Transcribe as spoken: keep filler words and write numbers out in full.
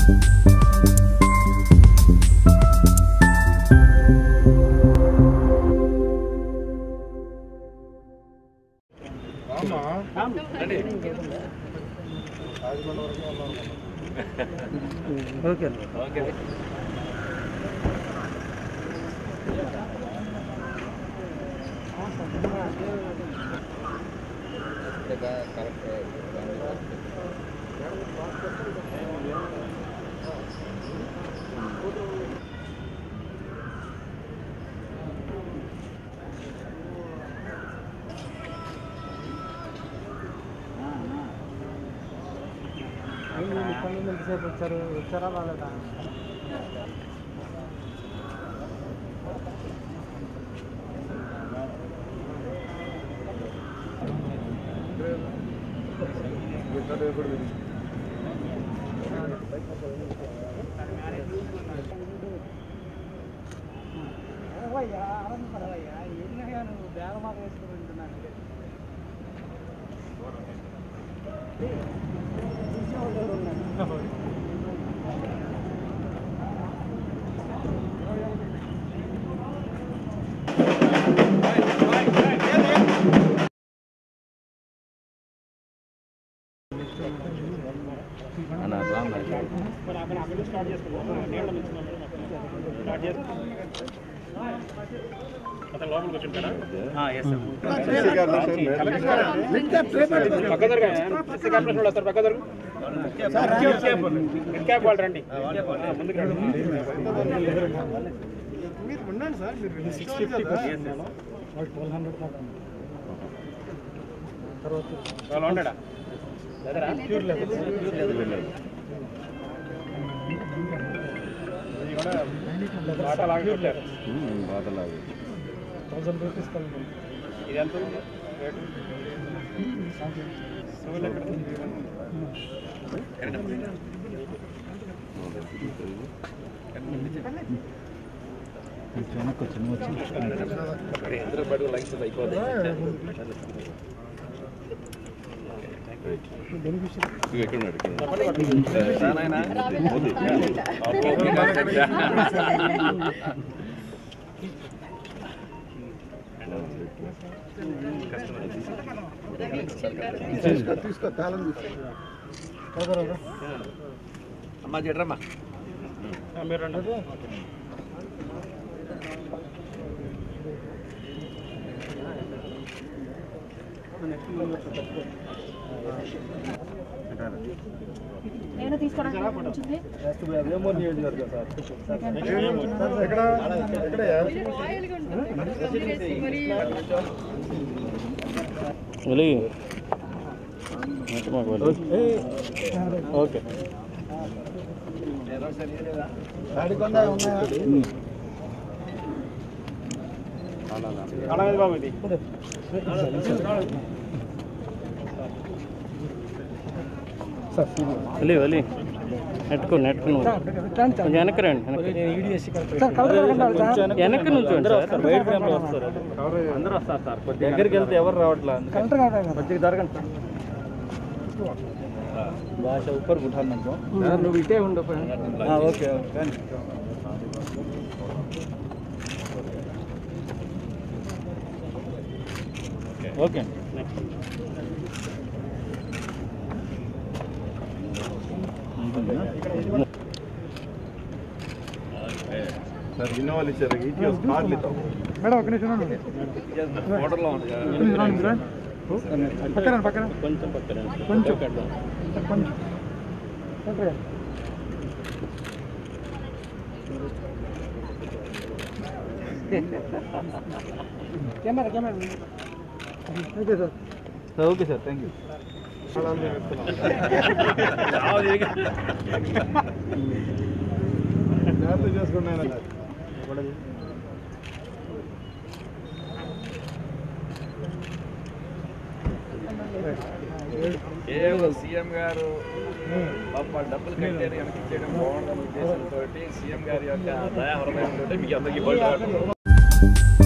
okay okay ఎంతసేపు వచ్చారు వచ్చారా వాళ్ళదా పడవయ్యా ఎన్నగా నువ్వు బేరమాట వేసుకుంటున్నాను రండి మీరు ఉండండి సార్ మీరు సిక్స్ ఫిఫ్టీ ట్వెల్వ్ హండ్రెడ్ తర్వాత ఉండడా థౌసండ్ రూపీస్ ఇది ఎంత వెనక్కి వచ్చి ఎంత బడుగు లైసెన్స్ అయిపోతుంది తీసుకో తాళం అమ్మా చెడ్రమ్మా మీరు రండి నేను తీసుకోవడానికి ఓకే బాబు ఇది వెళ్ళి వెళ్ళి నెట్టుకో నెట్టుకు వెనక్కి రండి వెనక్కి నుంచోండి సార్ వైట్ ఫ్రేమ్లో వస్తారు అందరూ వస్తారు సార్ కొద్దిగా దగ్గరికి వెళ్తే ఎవరు రావట్లేదు కొద్దిగా జరగండి భాష ఉప్పర్ గుఠాను నువ్వు ఇటే ఉండు ఓకే ఓకే ఓకే సార్ ఇన్నోవాలు ఇచ్చారు ఈటీఎస్ కార్డులు ఇద్దాం మేడం ఒక నిమిషం మోడర్లో పక్కన పక్కన కొంచెం పక్కన కొంచెం కొంచెం camera camera okay sir okay sir thank you చేసుకున్నాను కేవలం సీఎం గారు పాప డబ్బులు కట్టారు వెనక్కి ఇచ్చేయడం బాగుండని ఉద్దేశంతో సీఎం గారి యొక్క దయా హృదయంతో మీకు అందరికీ